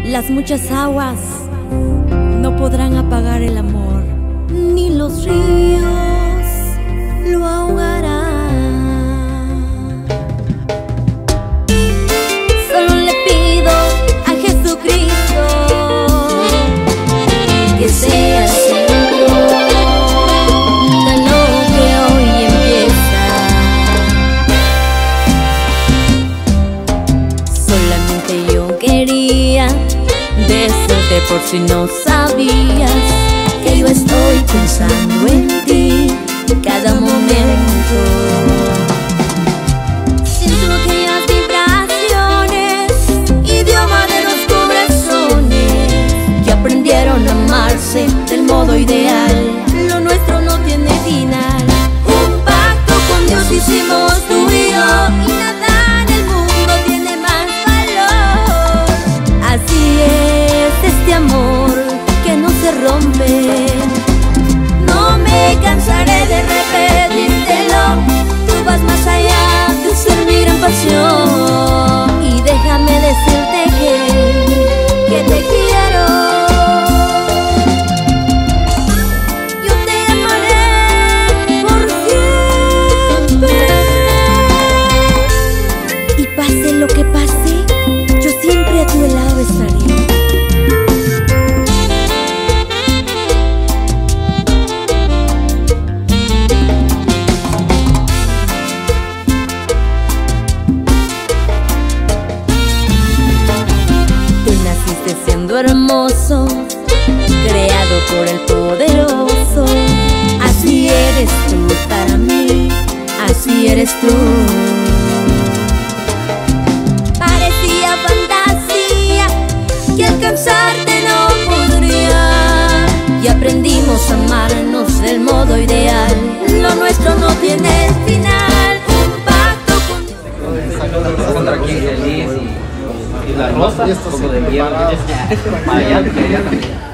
Las muchas aguas no podrán apagar el amor, ni los ríos lo ahogarán. Solo le pido a Jesucristo que sea el centro de lo que hoy empieza. Solamente yo quería decirte, por si no sabías, que yo estoy pensando en ti cada momento. Siento aquellas vibraciones, idioma de los corazones que aprendieron a amarse del modo ideal. Lo nuestro no tiene final. Un pacto con Dios hicimos tú y yo, y nada en el mundo tiene más valor. Así es este amor que no se rompe. No me cansaré de repetírtelo. Tú vas más allá de ser mi gran pasión. Y déjame decirte que te quiero. Yo te amaré por siempre. Y pase lo que pase, yo siempre a tu lado estaré. Siendo hermoso, creado por el poderoso. Así eres tú para mí, así eres tú. Parecía fantasía que alcanzarte no podría, y aprendimos a amarnos del modo ideal. Lo nuestro no tiene final. Un pacto con contra quién feliz y la rosa, un poco de miedo.